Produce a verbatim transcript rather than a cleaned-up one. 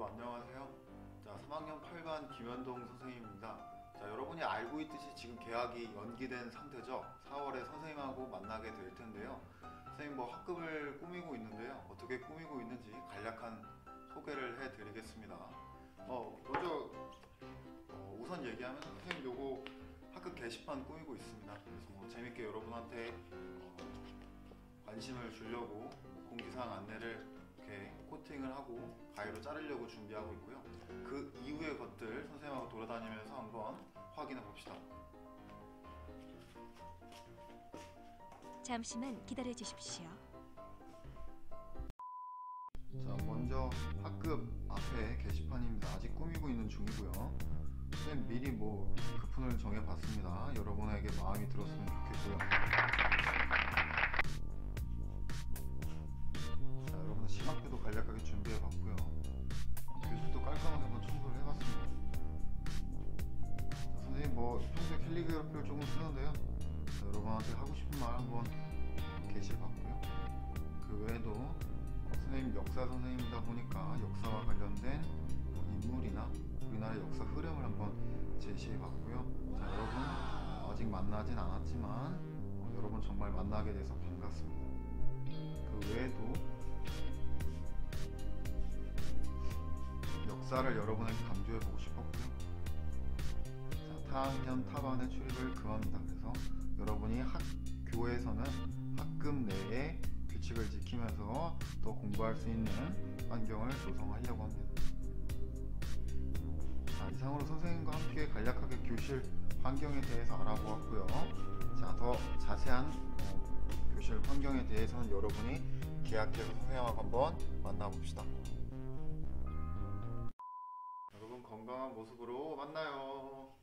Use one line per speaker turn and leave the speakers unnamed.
여러분 안녕하세요. 자, 삼 학년 팔 반 김현동 선생님입니다. 자, 여러분이 알고 있듯이 지금 개학이 연기된 상태죠. 사월에 선생님하고 만나게 될 텐데요. 선생님 뭐 학급을 꾸미고 있는데요. 어떻게 꾸미고 있는지 간략한 소개를 해드리겠습니다. 어, 먼저 어, 우선 얘기하면 선생님 요거 학급 게시판 꾸미고 있습니다. 그래서 뭐 재밌게 여러분한테 어, 관심을 주려고 공지사항 안내를 이렇게 코팅을 하고 가위로 자르려고 준비하고 있고요. 그 이후의 것들 선생님하고 돌아다니면서 한번 확인해 봅시다.
잠시만 기다려 주십시오.
자, 먼저 학급 앞에 게시판입니다. 아직 꾸미고 있는 중이고요. 선생님 미리 뭐 급분을 정해봤습니다. 여러분에게 마음이 들었으면 좋겠고요. 자, 여러분 시간표도 간략하게 준비해봤고요. 교실도 깔끔하게 한번 청소를 해봤습니다. 자, 선생님 뭐 평소에 캘리그라피를 조금 쓰는데요. 자, 여러분한테 하고 싶은 말 한번 게시해봤고요. 그 외에도 선생님 역사 선생님이다 보니까 역사와 관련된 인물이나 우리나라의 역사 흐름을 한번 제시해봤고요. 자, 여러분 아직 만나진 않았지만 어, 여러분 정말 만나게 돼서 반갑습니다. 그 외에도 역사를 여러분에게 강조해보고 싶었고요. 자, 타학년 타반의 출입을 금합니다. 그래서 여러분이 학교에서는 학급 내에 규칙을 지키면서 더 공부할 수 있는 환경을 조성하려고 합니다. 자, 이상으로 선생님과 함께 간략하게 교실 환경에 대해서 알아보았고요. 자, 더 자세한 어, 교실 환경에 대해서는 여러분이 계약해서 선생님하고 한번 만나봅시다. 여러분 건강한 모습으로 만나요.